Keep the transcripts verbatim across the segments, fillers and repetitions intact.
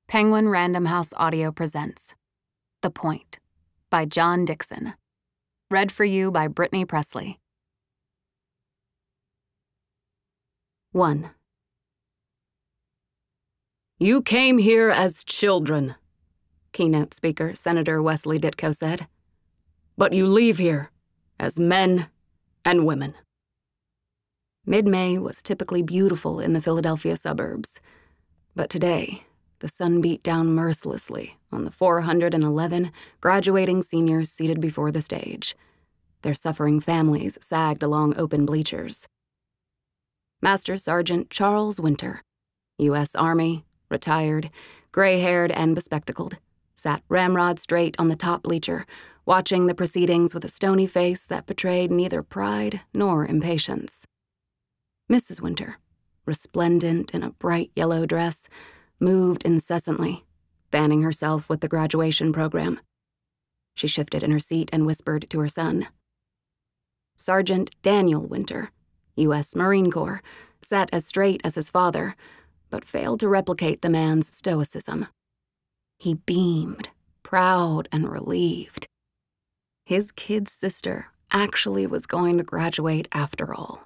Penguin Random House Audio presents The Point by John Dixon. Read for you by Brittany Pressley. one. You came here as children, keynote speaker Senator Wesley Ditko said. But you leave here as men and women. Mid-May was typically beautiful in the Philadelphia suburbs, but today, the sun beat down mercilessly on the four hundred eleven graduating seniors seated before the stage. Their suffering families sagged along open bleachers. Master Sergeant Charles Winter, U S Army, retired, gray-haired and bespectacled, sat ramrod straight on the top bleacher, watching the proceedings with a stony face that betrayed neither pride nor impatience. Missus Winter, resplendent in a bright yellow dress, moved incessantly, fanning herself with the graduation program. She shifted in her seat and whispered to her son. Sergeant Daniel Winter, U S Marine Corps, sat as straight as his father, but failed to replicate the man's stoicism. He beamed, proud and relieved. His kid sister actually was going to graduate after all.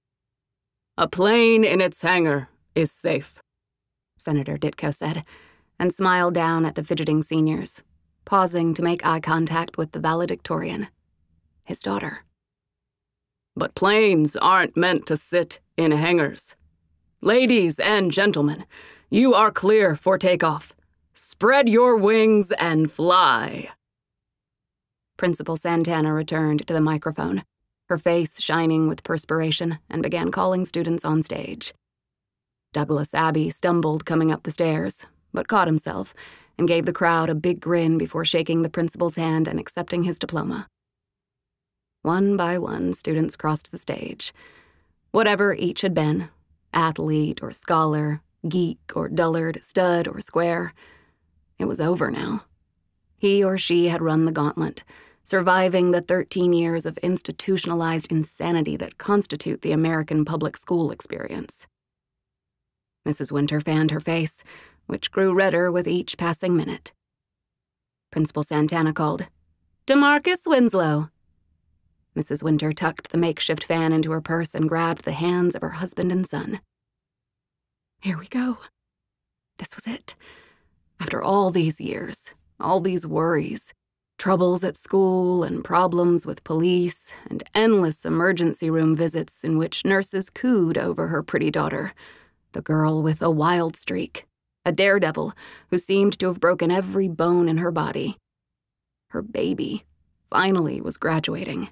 A plane in its hangar is safe, Senator Ditko said, and smiled down at the fidgeting seniors, pausing to make eye contact with the valedictorian, his daughter. But planes aren't meant to sit in hangars. Ladies and gentlemen, you are clear for takeoff. Spread your wings and fly. Principal Santana returned to the microphone, her face shining with perspiration, and began calling students on stage. Douglas Abbey stumbled coming up the stairs, but caught himself and gave the crowd a big grin before shaking the principal's hand and accepting his diploma. One by one, students crossed the stage. Whatever each had been, athlete or scholar, geek or dullard, stud or square, it was over now. He or she had run the gauntlet, surviving the thirteen years of institutionalized insanity that constitute the American public school experience. Missus Winter fanned her face, which grew redder with each passing minute. Principal Santana called, "DeMarcus Winslow." Missus Winter tucked the makeshift fan into her purse and grabbed the hands of her husband and son. Here we go. This was it. After all these years, all these worries, troubles at school and problems with police and endless emergency room visits in which nurses cooed over her pretty daughter, the girl with a wild streak, a daredevil who seemed to have broken every bone in her body. Her baby finally was graduating.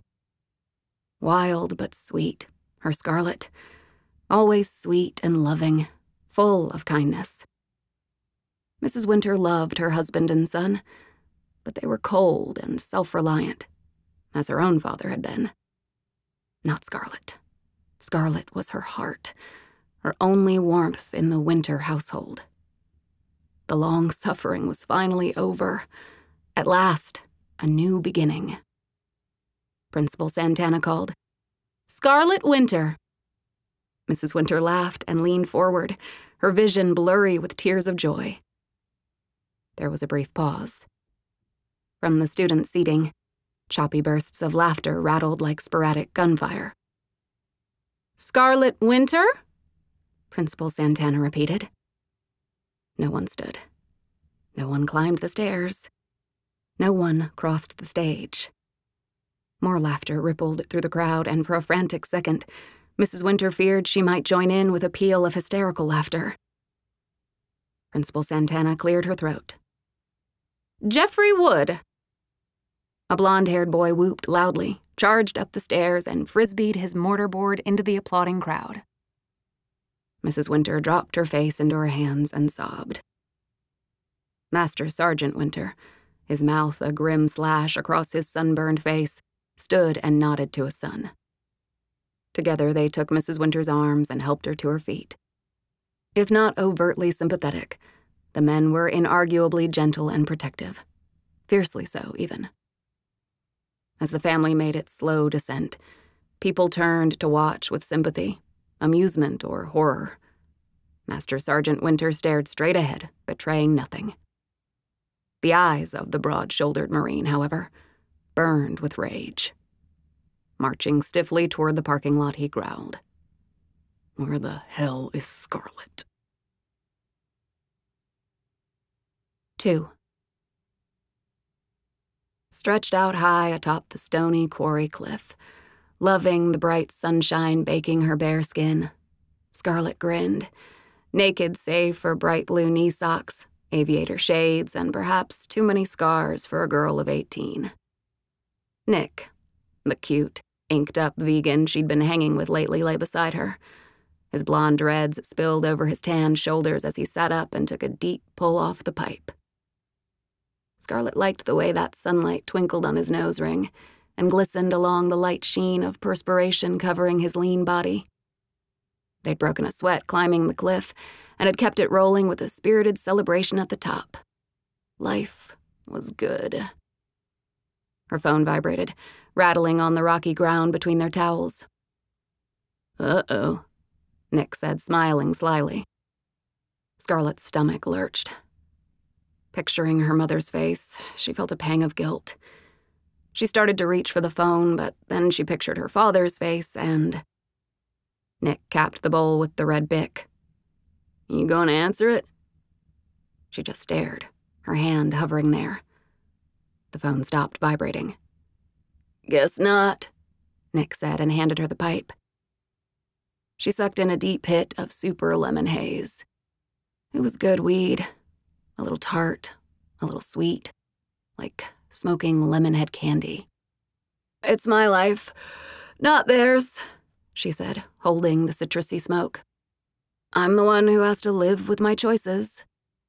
Wild but sweet, her Scarlett, always sweet and loving, full of kindness. Missus Winter loved her husband and son, but they were cold and self-reliant, as her own father had been. Not Scarlett. Scarlett was her heart, her only warmth in the Winter household. The long suffering was finally over. At last, a new beginning. Principal Santana called, "Scarlett Winter." Missus Winter laughed and leaned forward, her vision blurry with tears of joy. There was a brief pause. From the student seating, choppy bursts of laughter rattled like sporadic gunfire. "Scarlett Winter?" Principal Santana repeated. No one stood. No one climbed the stairs. No one crossed the stage. More laughter rippled through the crowd, and for a frantic second, Missus Winter feared she might join in with a peal of hysterical laughter. Principal Santana cleared her throat. "Jeffrey Wood." A blonde-haired boy whooped loudly, charged up the stairs, and frisbeed his mortarboard into the applauding crowd. Missus Winter dropped her face into her hands and sobbed. Master Sergeant Winter, his mouth a grim slash across his sunburned face, stood and nodded to his son. Together they took Missus Winter's arms and helped her to her feet. If not overtly sympathetic, the men were inarguably gentle and protective, fiercely so even. As the family made its slow descent, people turned to watch with sympathy, amusement, or horror. Master Sergeant Winter stared straight ahead, betraying nothing. The eyes of the broad-shouldered Marine, however, burned with rage. Marching stiffly toward the parking lot, he growled, "Where the hell is Scarlett?" Two. Stretched out high atop the stony quarry cliff, loving the bright sunshine baking her bare skin, Scarlett grinned, naked save for bright blue knee socks, aviator shades, and perhaps too many scars for a girl of eighteen. Nick, the cute, inked-up vegan she'd been hanging with lately, lay beside her. His blonde dreads spilled over his tanned shoulders as he sat up and took a deep pull off the pipe. Scarlett liked the way that sunlight twinkled on his nose ring and glistened along the light sheen of perspiration covering his lean body. They'd broken a sweat climbing the cliff and had kept it rolling with a spirited celebration at the top. Life was good. Her phone vibrated, rattling on the rocky ground between their towels. "Uh-oh," Nick said, smiling slyly. Scarlett's stomach lurched. Picturing her mother's face, she felt a pang of guilt. She started to reach for the phone, but then she pictured her father's face and... Nick capped the bowl with the red Bic. "You gonna answer it?" She just stared, her hand hovering there. The phone stopped vibrating. "Guess not," Nick said and handed her the pipe. She sucked in a deep hit of super lemon haze. It was good weed, a little tart, a little sweet, like smoking lemonhead candy. "It's my life, not theirs," she said, holding the citrusy smoke. "I'm the one who has to live with my choices."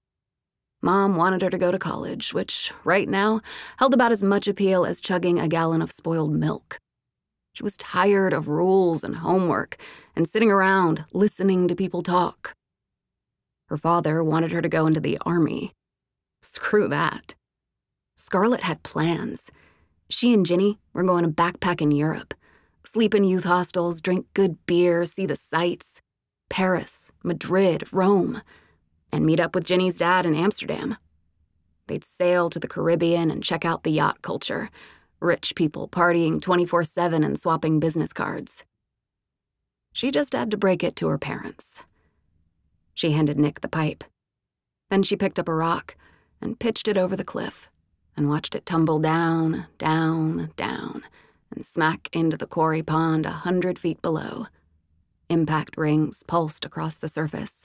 Mom wanted her to go to college, which, right now, held about as much appeal as chugging a gallon of spoiled milk. She was tired of rules and homework and sitting around listening to people talk. Her father wanted her to go into the army. Screw that. Scarlett had plans. She and Ginny were going to backpack in Europe, sleep in youth hostels, drink good beer, see the sights. Paris, Madrid, Rome, and meet up with Ginny's dad in Amsterdam. They'd sail to the Caribbean and check out the yacht culture, rich people partying twenty-four seven and swapping business cards. She just had to break it to her parents. She handed Nick the pipe. Then she picked up a rock and pitched it over the cliff and watched it tumble down, down, down, and smack into the quarry pond a hundred feet below. Impact rings pulsed across the surface.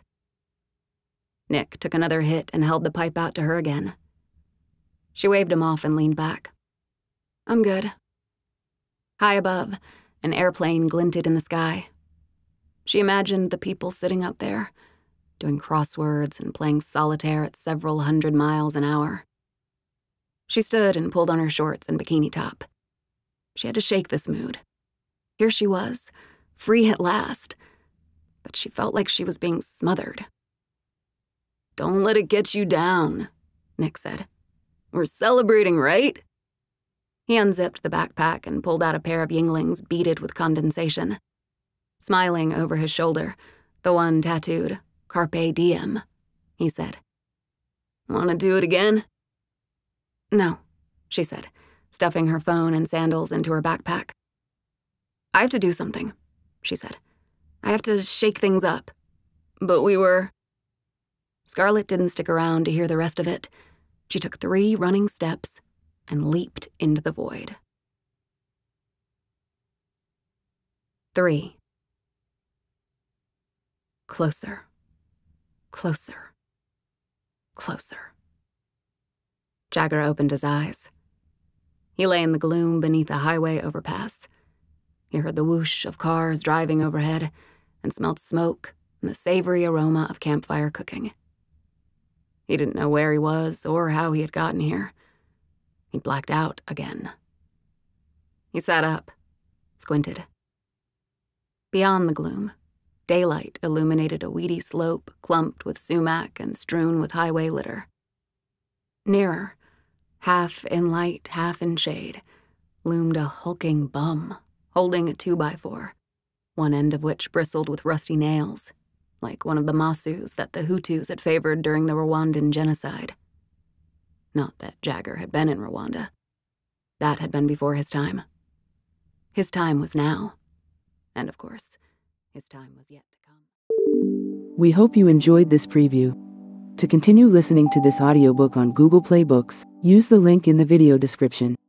Nick took another hit and held the pipe out to her again. She waved him off and leaned back. "I'm good." High above, an airplane glinted in the sky. She imagined the people sitting up there, doing crosswords and playing solitaire at several hundred miles an hour. She stood and pulled on her shorts and bikini top. She had to shake this mood. Here she was, free at last, but she felt like she was being smothered. "Don't let it get you down," Nick said. "We're celebrating, right?" He unzipped the backpack and pulled out a pair of Yinglings beaded with condensation. Smiling over his shoulder, the one tattooed, "Carpe Diem," he said. "Want to do it again?" "No," she said, stuffing her phone and sandals into her backpack. "I have to do something," she said. "I have to shake things up." "But we were..." Scarlett didn't stick around to hear the rest of it. She took three running steps and leaped into the void. Three. Closer. Closer. Closer. Jagger opened his eyes. He lay in the gloom beneath a highway overpass. He heard the whoosh of cars driving overhead and smelled smoke and the savory aroma of campfire cooking. He didn't know where he was or how he had gotten here. He'd blacked out again. He sat up, squinted. Beyond the gloom, daylight illuminated a weedy slope clumped with sumac and strewn with highway litter. Nearer, half in light, half in shade, loomed a hulking bum holding a two-by-four, one end of which bristled with rusty nails, like one of the Masus that the Hutus had favored during the Rwandan genocide. Not that Jagger had been in Rwanda. That had been before his time. His time was now. And of course, his time was yet to come. We hope you enjoyed this preview. To continue listening to this audiobook on Google Play Books, use the link in the video description.